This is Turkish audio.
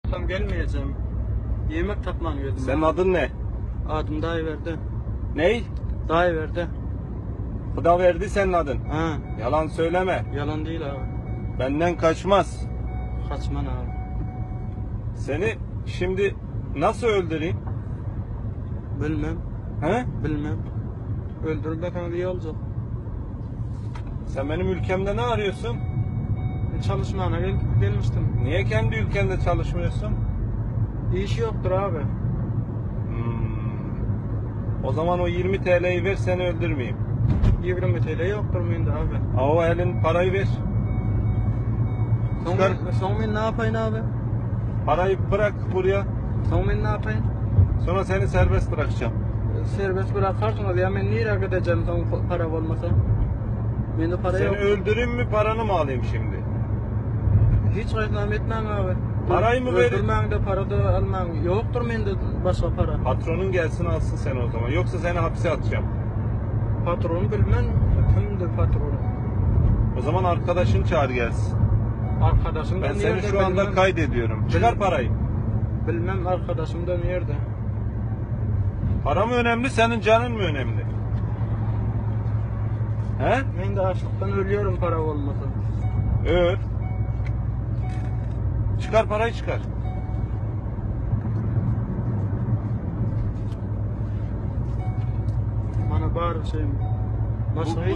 Tam gelmeyeceğim. Yemek toplanıyordum. Senin adın ne? Adım dayı verdi. Ney? Dayı verdi. Hıda verdi senin adın. Ha, Yalan söyleme. yalan değil abi. Benden kaçmaz. Kaçman abi. Seni şimdi nasıl öldüreyim? Bilmem. He? Bilmem. Öldürmek iyi olacak. Sen benim ülkemde ne arıyorsun? Çalışmana gelmiştim. Niye kendi ülkende çalışmıyorsun? İş yoktur abi. O zaman o 20 TL'yi ver, seni öldürmeyeyim. 20 TL yoktur muydu abi? O elin parayı ver. Çıkar. Son ben ne yapayım abi? Parayı bırak buraya. Son ben ne yapayım? Sonra seni serbest bırakacağım. Serbest bırakarsın ya ben nereye gideceğim son para olmasa? Bende para Seni yok. öldüreyim mi, paranı mı alayım şimdi? Hiç reklam etmem abi. Parayı mı verin? Öldürmem de para da almam. Yoktur bende başka para. Patronun gelsin alsın seni o zaman. Yoksa seni hapse atacağım. Patronu bilmem. Kimdir patronu? O zaman arkadaşın çağır gelsin. Arkadaşım da Ben seni nerede şu anda bilmem. kaydediyorum. Çıkar parayı. Bilmem arkadaşım da nerede? Para mı önemli, senin canın mı önemli? He? Ben de açlıktan ölüyorum para olmasa. Öl. Çıkar parayı, çıkar. Bana bağır şey mi? Başka